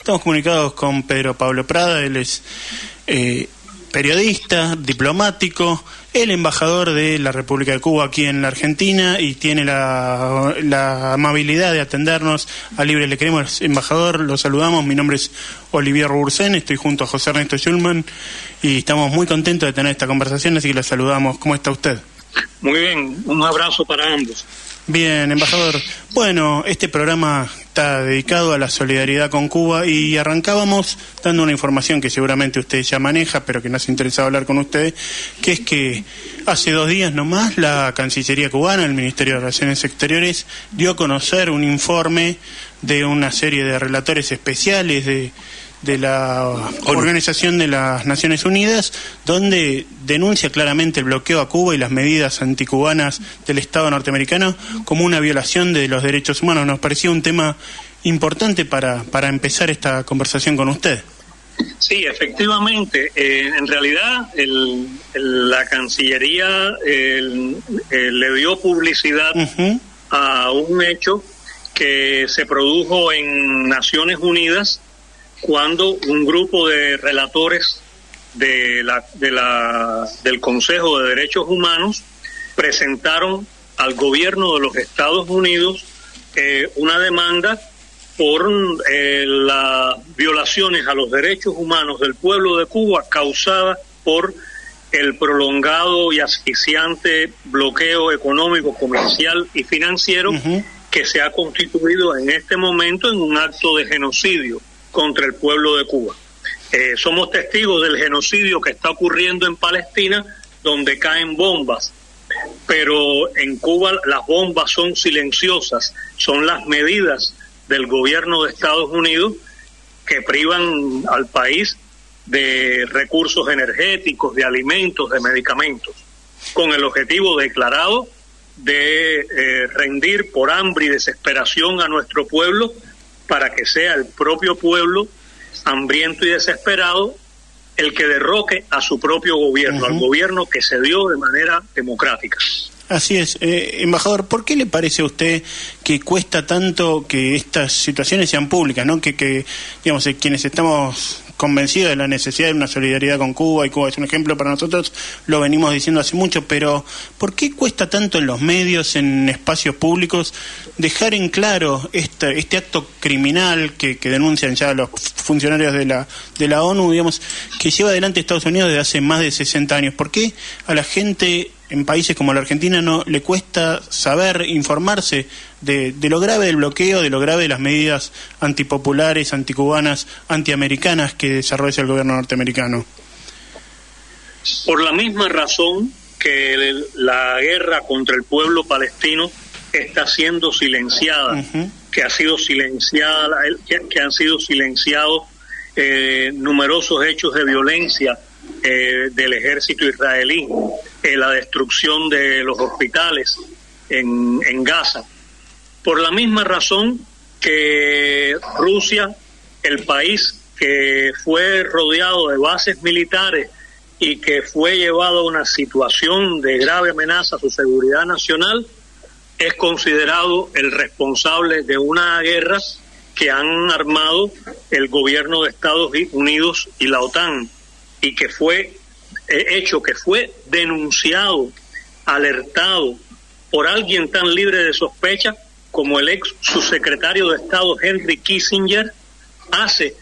Estamos comunicados con Pedro Pablo Prada, él es periodista, diplomático, el embajador de la República de Cuba aquí en la Argentina y tiene la amabilidad de atendernos a Libre Le Queremos. Embajador, lo saludamos, mi nombre es Olivier Robursen, estoy junto a José Ernesto Schulman y estamos muy contentos de tener esta conversación, así que lo saludamos. ¿Cómo está usted? Muy bien, un abrazo para ambos. Bien, embajador. Bueno, este programa está dedicado a la solidaridad con Cuba y arrancábamos dando una información que seguramente usted ya maneja, pero que nos ha interesado hablar con usted, que es que hace 2 días nomás la Cancillería cubana, el Ministerio de Relaciones Exteriores, dio a conocer un informe de una serie de relatores especiales de la Organización de las Naciones Unidas, donde denuncia claramente el bloqueo a Cuba y las medidas anticubanas del Estado norteamericano como una violación de los derechos humanos. Nos parecía un tema importante para empezar esta conversación con usted. Sí, efectivamente. En realidad, la Cancillería le dio publicidad a un hecho que se produjo en Naciones Unidas, cuando un grupo de relatores del Consejo de Derechos Humanos presentaron al gobierno de los Estados Unidos una demanda por las violaciones a los derechos humanos del pueblo de Cuba causadas por el prolongado y asfixiante bloqueo económico, comercial y financiero que se ha constituido en este momento en un acto de genocidio contra el pueblo de Cuba. Somos testigos del genocidio que está ocurriendo en Palestina, donde caen bombas, pero en Cuba las bombas son silenciosas, son las medidas del gobierno de Estados Unidos que privan al país de recursos energéticos, de alimentos, de medicamentos, con el objetivo declarado de rendir por hambre y desesperación a nuestro pueblo, para que sea el propio pueblo, hambriento y desesperado, el que derroque a su propio gobierno, al gobierno que se dio de manera democrática. Así es. Embajador, ¿por qué le parece a usted que cuesta tanto que estas situaciones sean públicas, ¿no? Que digamos, quienes estamos convencidos de la necesidad de una solidaridad con Cuba, y Cuba es un ejemplo para nosotros, lo venimos diciendo hace mucho, pero ¿por qué cuesta tanto en los medios, en espacios públicos, dejar en claro este acto criminal que denuncian ya los funcionarios de la ONU, digamos, que lleva adelante Estados Unidos desde hace más de 60 años? ¿Por qué a la gente en países como la Argentina no le cuesta saber, informarse de lo grave del bloqueo, de lo grave de las medidas antipopulares, anticubanas, antiamericanas que desarrolla el gobierno norteamericano? Por la misma razón que la guerra contra el pueblo palestino está siendo silenciada, que ha sido silenciada, que han sido silenciados numerosos hechos de violencia del ejército israelí, la destrucción de los hospitales en Gaza. Por la misma razón que Rusia, el país que fue rodeado de bases militares y que fue llevado a una situación de grave amenaza a su seguridad nacional, es considerado el responsable de una guerra que han armado el gobierno de Estados Unidos y la OTAN, y que fue que fue denunciado, alertado por alguien tan libre de sospecha como el ex subsecretario de Estado Henry Kissinger hace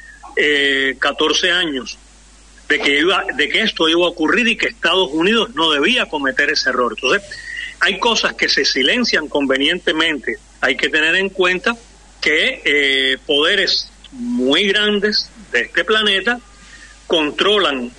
14 años de que esto iba a ocurrir y que Estados Unidos no debía cometer ese error. Entonces, hay cosas que se silencian convenientemente. Hay que tener en cuenta que poderes muy grandes de este planeta controlan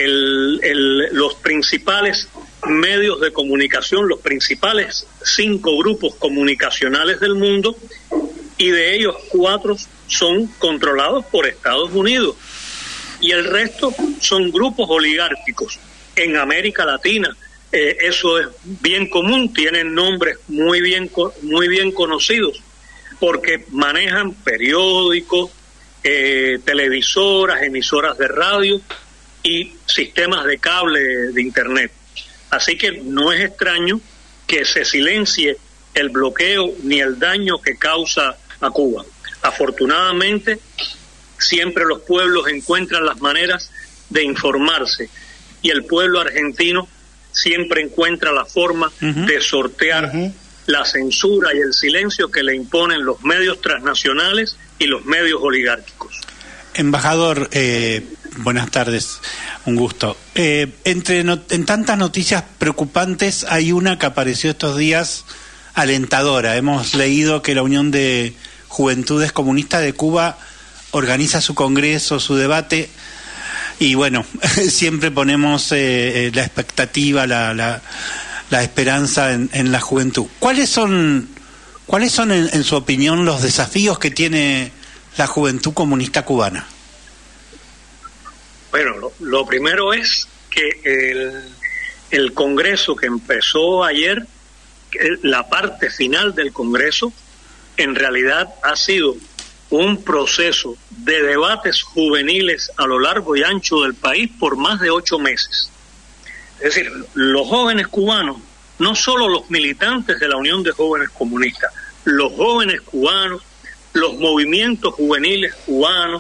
los principales medios de comunicación, los principales 5 grupos comunicacionales del mundo, y de ellos 4 son controlados por Estados Unidos y el resto son grupos oligárquicos. En América Latina eso es bien común, tienen nombres muy bien conocidos, porque manejan periódicos, televisoras, emisoras de radio y sistemas de cable de internet. Así que no es extraño que se silencie el bloqueo ni el daño que causa a Cuba. Afortunadamente, siempre los pueblos encuentran las maneras de informarse, y el pueblo argentino siempre encuentra la forma de sortear la censura y el silencio que le imponen los medios transnacionales y los medios oligárquicos. Embajador, buenas tardes, un gusto. En tantas noticias preocupantes hay una que apareció estos días alentadora. Hemos leído que la Unión de Juventudes Comunistas de Cuba organiza su congreso, su debate, y bueno, siempre ponemos la expectativa, la esperanza en la juventud. ¿Cuáles son en su opinión los desafíos que tiene la juventud comunista cubana? Bueno, lo primero es que el Congreso que empezó ayer, la parte final del Congreso, en realidad ha sido un proceso de debates juveniles a lo largo y ancho del país por más de 8 meses. Es decir, los jóvenes cubanos, no solo los militantes de la Unión de Jóvenes Comunistas, los jóvenes cubanos, los movimientos juveniles cubanos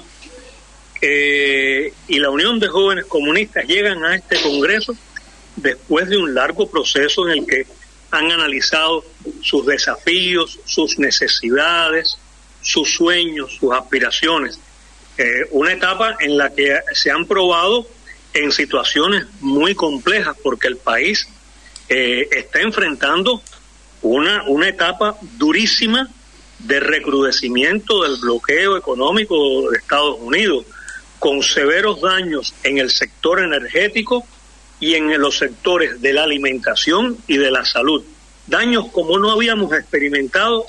y la Unión de Jóvenes Comunistas llegan a este Congreso después de un largo proceso en el que han analizado sus desafíos, sus necesidades, sus sueños, sus aspiraciones. Una etapa en la que se han probado en situaciones muy complejas, porque el país está enfrentando una etapa durísima de recrudecimiento del bloqueo económico de Estados Unidos, con severos daños en el sector energético y en los sectores de la alimentación y de la salud. Daños como no habíamos experimentado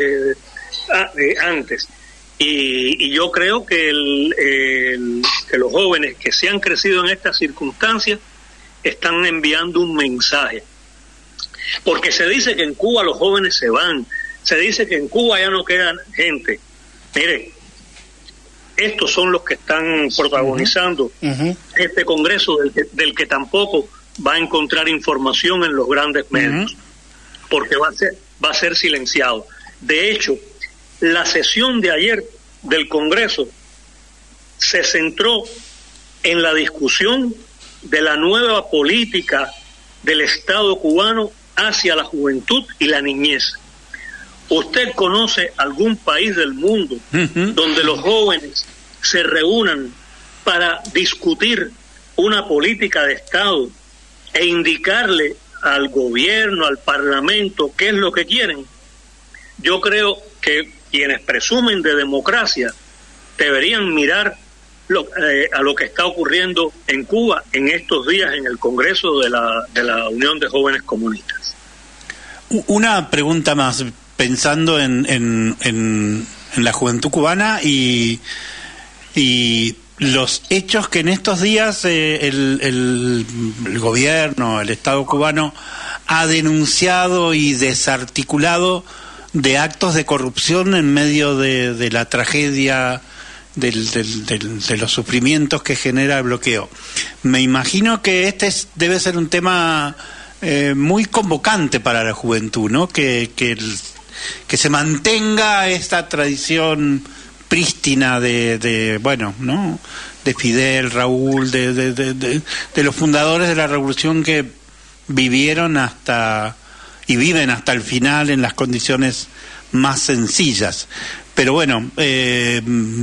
antes. Y yo creo que los jóvenes que se han crecido en estas circunstancias están enviando un mensaje. Porque se dice que en Cuba los jóvenes se van, se dice que en Cuba ya no queda gente. Mire, estos son los que están protagonizando este Congreso del que tampoco va a encontrar información en los grandes medios, porque va a ser silenciado. De hecho, la sesión de ayer del Congreso se centró en la discusión de la nueva política del Estado cubano hacia la juventud y la niñez. ¿Usted conoce algún país del mundo donde los jóvenes se reúnan para discutir una política de Estado e indicarle al gobierno, al Parlamento, qué es lo que quieren? Yo creo que quienes presumen de democracia deberían mirar a lo que está ocurriendo en Cuba en estos días en el Congreso de la Unión de Jóvenes Comunistas. Una pregunta más, pensando en la juventud cubana y los hechos que en estos días el gobierno, el Estado cubano ha denunciado y desarticulado de actos de corrupción en medio de la tragedia de los sufrimientos que genera el bloqueo. Me imagino que debe ser un tema muy convocante para la juventud, ¿no? Que se mantenga esta tradición prístina bueno, ¿no? De Fidel, Raúl, de los fundadores de la revolución que vivieron y viven hasta el final en las condiciones más sencillas. Pero bueno, es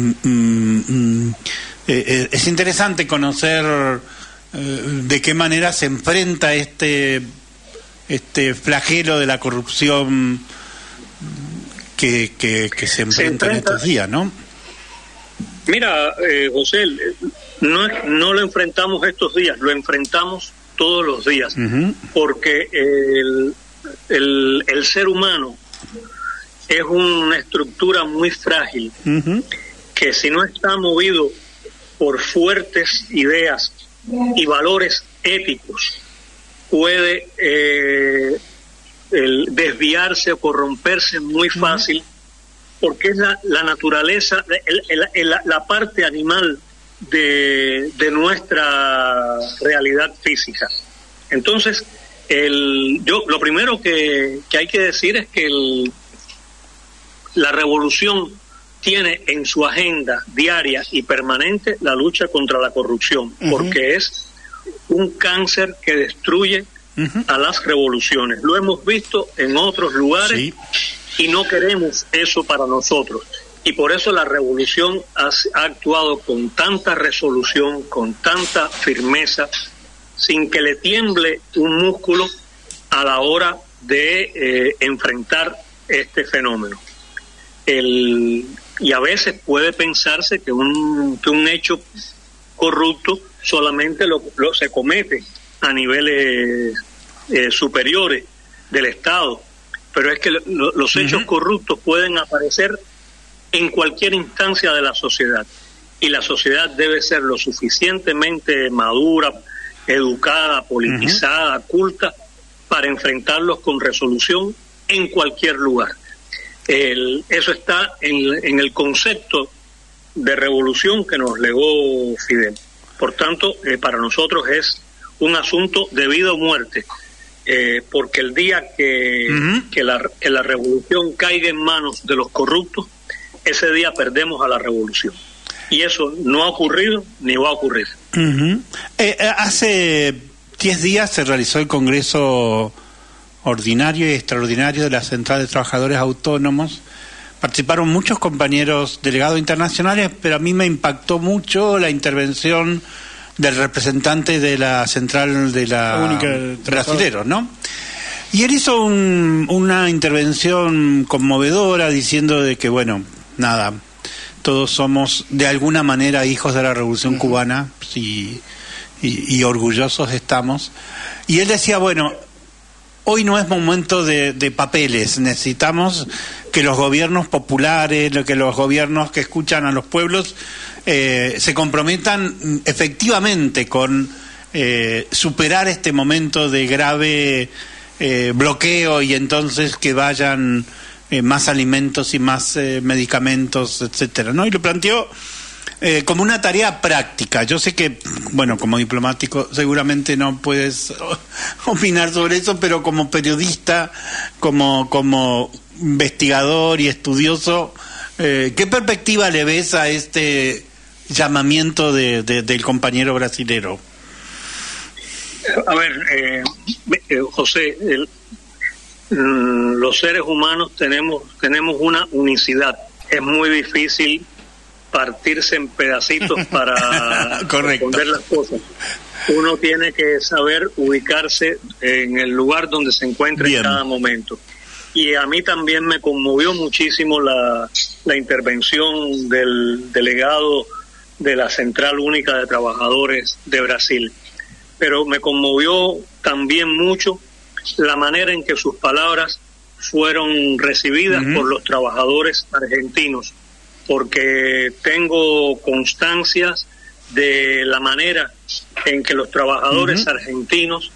interesante conocer de qué manera se enfrenta este flagelo de la corrupción que se enfrenta en estos días, ¿no? Mira, José, no lo enfrentamos estos días, lo enfrentamos todos los días, porque el ser humano es una estructura muy frágil, que si no está movido por fuertes ideas y valores éticos, puede desviarse o corromperse muy fácil, porque es la naturaleza, la parte animal de nuestra realidad física. Entonces, lo primero que hay que decir es que la revolución tiene en su agenda diaria y permanente la lucha contra la corrupción, porque es un cáncer que destruye a las revoluciones. Lo hemos visto en otros lugares y no queremos eso para nosotros. Y por eso la revolución ha actuado con tanta resolución, con tanta firmeza, sin que le tiemble un músculo a la hora de enfrentar este fenómeno. Y a veces puede pensarse que un hecho corrupto solamente se comete a niveles superiores del Estado, pero es que los hechos corruptos pueden aparecer en cualquier instancia de la sociedad, y la sociedad debe ser lo suficientemente madura, educada, politizada, culta, para enfrentarlos con resolución en cualquier lugar. Eso está en el concepto de revolución que nos legó Fidel. Por tanto, para nosotros es un asunto de vida o muerte, porque el día que la revolución caiga en manos de los corruptos, ese día perdemos a la revolución. Y eso no ha ocurrido ni va a ocurrir. Hace 10 días se realizó el Congreso Ordinario y Extraordinario de la Central de Trabajadores Autónomos. Participaron muchos compañeros delegados internacionales, pero a mí me impactó mucho la intervención del representante de la Central de la Brasileros, ¿no? Y él hizo una intervención conmovedora diciendo de que, bueno, nada, todos somos de alguna manera hijos de la Revolución Cubana y orgullosos estamos. Y él decía, bueno, hoy no es momento de papeles, necesitamos que los gobiernos populares, que los gobiernos que escuchan a los pueblos se comprometan efectivamente con superar este momento de grave bloqueo, y entonces que vayan más alimentos y más medicamentos, etcétera, ¿no? Y lo planteó como una tarea práctica. Yo sé que, bueno, como diplomático seguramente no puedes opinar sobre eso, pero como periodista, como investigador y estudioso, ¿qué perspectiva le ves a este llamamiento del compañero brasilero? A ver, José, los seres humanos tenemos una unicidad. Es muy difícil partirse en pedacitos para responder las cosas. Uno tiene que saber ubicarse en el lugar donde se encuentra en cada momento. Y a mí también me conmovió muchísimo la intervención del delegado de la Central Única de Trabajadores de Brasil. Pero me conmovió también mucho la manera en que sus palabras fueron recibidas por los trabajadores argentinos, porque tengo constancias de la manera en que los trabajadores argentinos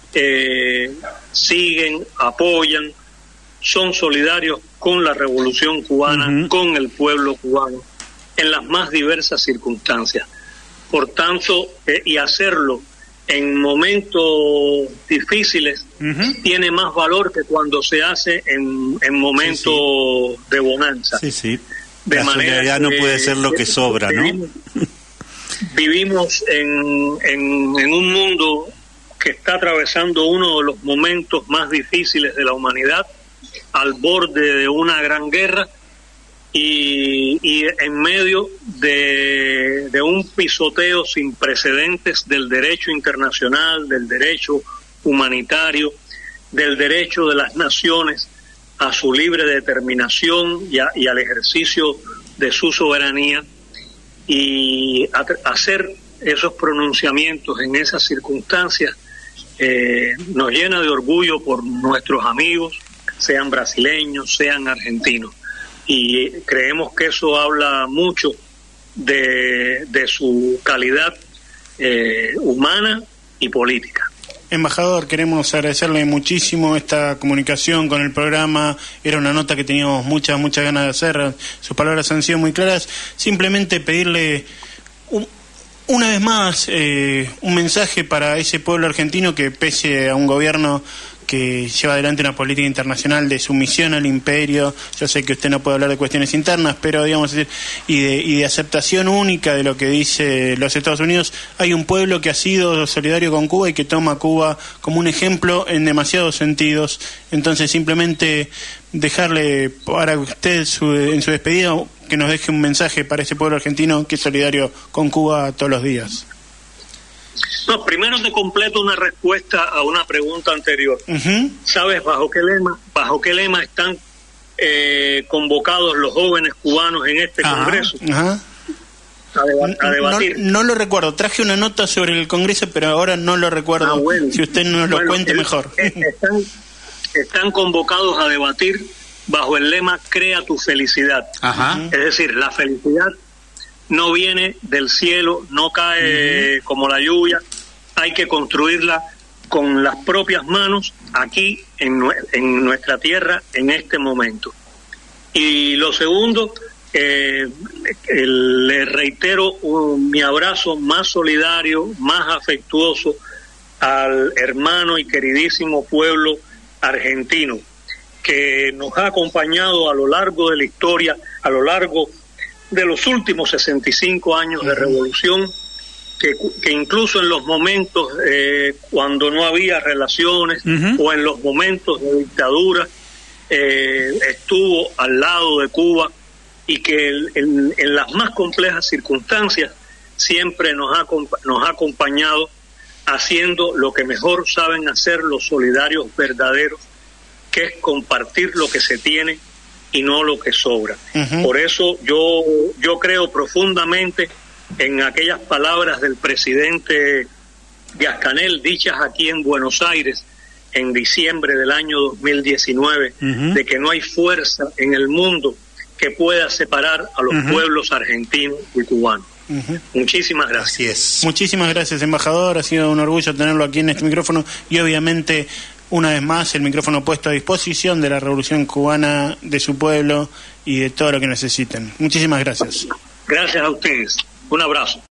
siguen, apoyan, son solidarios con la Revolución Cubana, con el pueblo cubano, en las más diversas circunstancias. Por tanto, y hacerlo en momentos difíciles tiene más valor que cuando se hace en momentos de bonanza. La solidaridad no puede ser lo que sobra, ¿no? Vivimos en un mundo que está atravesando uno de los momentos más difíciles de la humanidad, al borde de una gran guerra y en medio de un pisoteo sin precedentes del derecho internacional, del derecho humanitario, del derecho de las naciones a su libre determinación y al ejercicio de su soberanía, y hacer esos pronunciamientos en esas circunstancias nos llena de orgullo por nuestros amigos, sean brasileños, sean argentinos, y creemos que eso habla mucho de su calidad humana y política. Embajador, queremos agradecerle muchísimo esta comunicación con el programa. Era una nota que teníamos muchas ganas de hacer. Sus palabras han sido muy claras. Simplemente pedirle una vez más un mensaje para ese pueblo argentino que, pese a un gobierno que lleva adelante una política internacional de sumisión al imperio. Yo sé que usted no puede hablar de cuestiones internas, pero digamos y de aceptación única de lo que dice los Estados Unidos. Hay un pueblo que ha sido solidario con Cuba y que toma a Cuba como un ejemplo en demasiados sentidos. Entonces, simplemente dejarle para usted en su despedida que nos deje un mensaje para ese pueblo argentino que es solidario con Cuba todos los días. No, primero te completo una respuesta a una pregunta anterior. ¿Sabes bajo qué lema están convocados los jóvenes cubanos en este Congreso? A debatir. No lo recuerdo. Traje una nota sobre el Congreso, pero ahora no lo recuerdo. Bueno, si usted nos lo cuente mejor. Están convocados a debatir bajo el lema Crea tu felicidad. Es decir, la felicidad no viene del cielo, no cae como la lluvia, hay que construirla con las propias manos aquí en nuestra tierra en este momento. Y lo segundo, le reitero mi abrazo más solidario, más afectuoso al hermano y queridísimo pueblo argentino, que nos ha acompañado a lo largo de la historia, a lo largo de los últimos 65 años de revolución, que incluso en los momentos cuando no había relaciones o en los momentos de dictadura estuvo al lado de Cuba, y que en las más complejas circunstancias siempre nos ha acompañado haciendo lo que mejor saben hacer los solidarios verdaderos, que es compartir lo que se tiene y no lo que sobra. Por eso yo creo profundamente en aquellas palabras del presidente Díaz-Canel, dichas aquí en Buenos Aires en diciembre del año 2019, de que no hay fuerza en el mundo que pueda separar a los pueblos argentinos y cubanos. Muchísimas gracias. Muchísimas gracias, embajador. Ha sido un orgullo tenerlo aquí en este micrófono y obviamente una vez más el micrófono puesto a disposición de la Revolución Cubana, de su pueblo y de todo lo que necesiten. Muchísimas gracias. Gracias a ustedes. Un abrazo.